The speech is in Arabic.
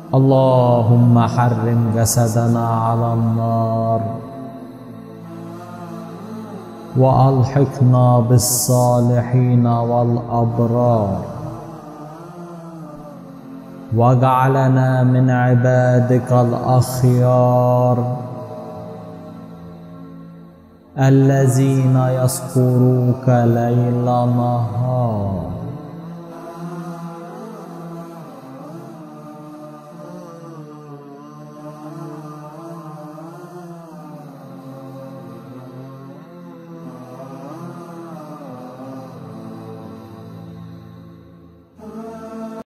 اللهم حرم جسدنا على النار وألحقنا بالصالحين والأبرار واجعلنا من عبادك الأخيار الذين يذكروك ليل نهار